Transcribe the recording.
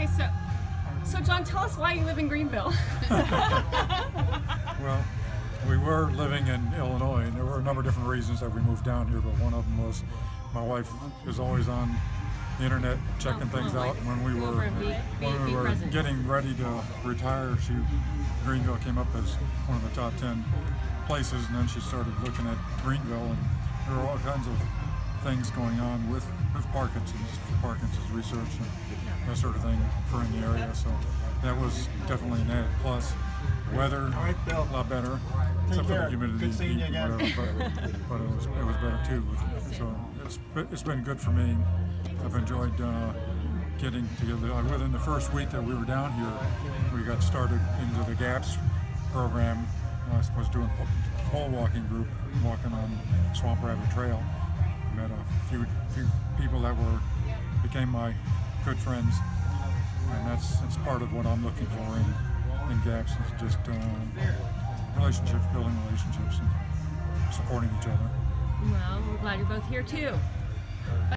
so John, tell us why you live in Greenville. Well, we were living in Illinois, and there were a number of different reasons that we moved down here, but one of them was my wife was always on the internet checking things out. When we were getting ready to retire, Greenville came up as one of the top 10 places, and then she started looking at Greenville, and there were all kinds of things going on with Parkinson's research and that sort of thing for in the area. So that was definitely an added plus. Weather, a lot better, except for the humidity and whatever, but it was better too. So it's been good for me. I've enjoyed getting together. Within the first week that we were down here, we got started into the GAPS program. I was doing a pole walking group, walking on Swamp Rabbit Trail. Met a few people that became my good friends, and that's part of what I'm looking for in GAPS, is just relationships, building relationships, and supporting each other. Well, we're glad you're both here too.